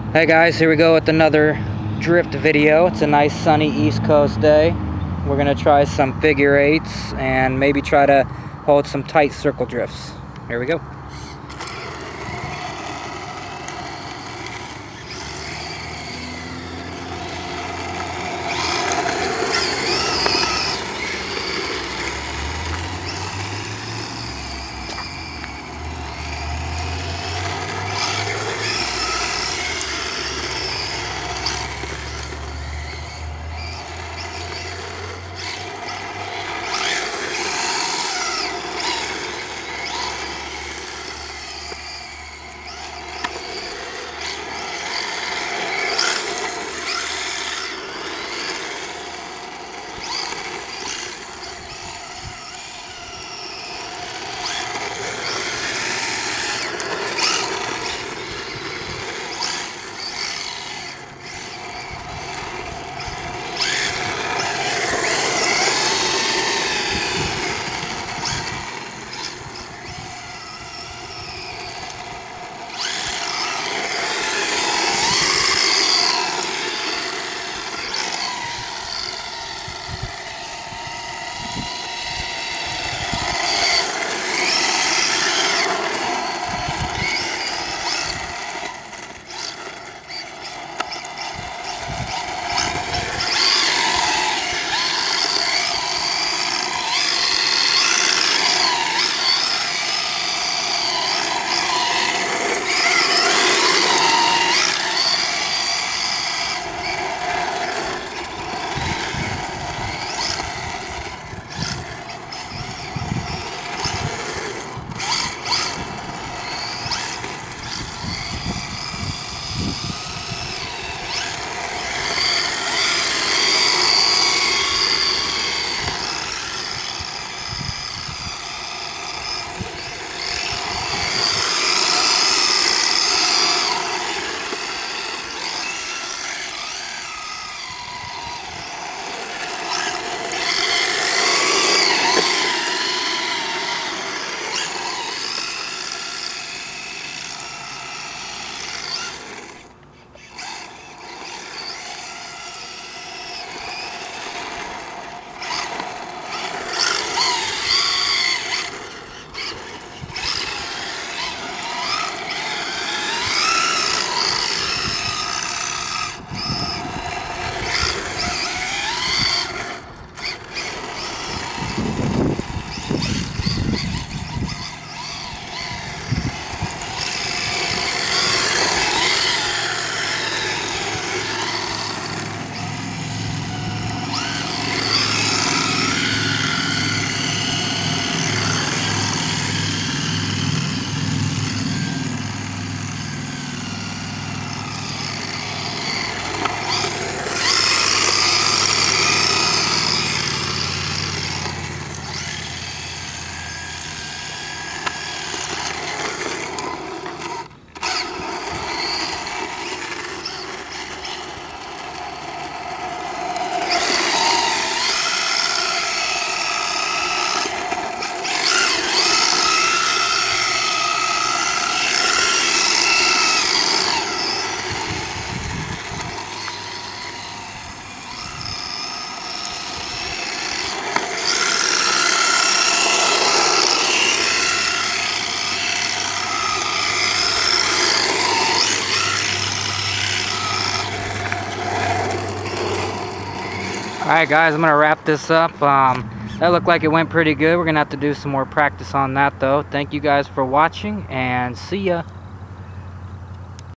Hey guys, here we go with another drift video. It's a nice sunny East Coast day. We're gonna try some figure eights and maybe try to hold some tight circle drifts. Here we go. Alright guys, I'm going to wrap this up. That looked like it went pretty good. We're going to have to do some more practice on that though. Thank you guys for watching and see ya.